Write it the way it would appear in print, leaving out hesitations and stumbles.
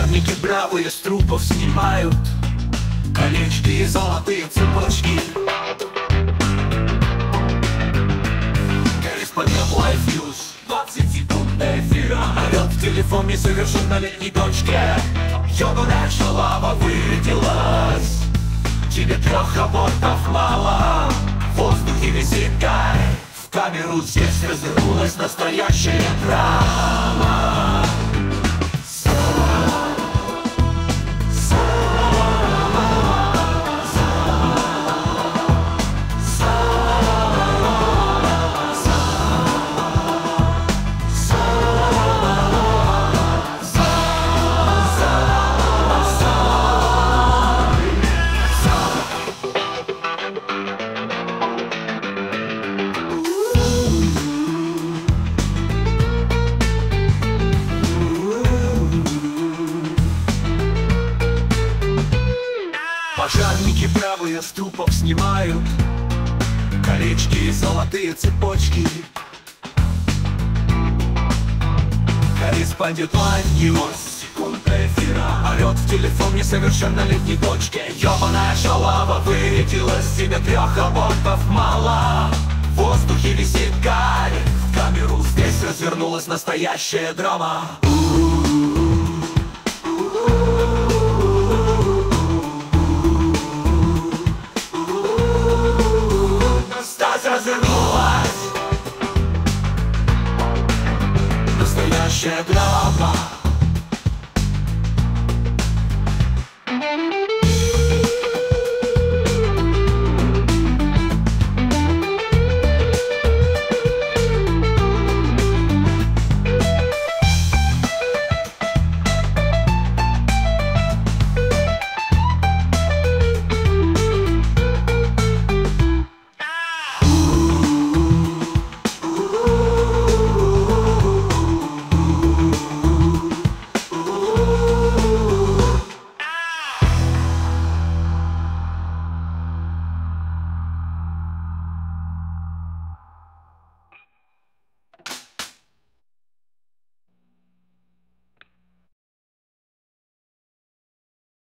Пожарники бравые с трупов снимают колечки и золотые цепочки. Корреспондент Life News, 20 секунд эфира. Орёт в телефон несовершеннолетней дочке: ёбаная шалава выродилась, тебе 3 абортов мало. В воздухе висит кайф, в камеру здесь развернулась настоящая драма. Пожарники бравые с трупов снимают колечки и золотые цепочки. Корреспондент Life News, секунда эфира. Орёт в телефон несовершеннолетней дочке: ёбаная шалава вырядилась, тебе 3 абортов мало. В воздухе висит кайф, в камеру здесь развернулась настоящая драма. Развернулась настоящая драма.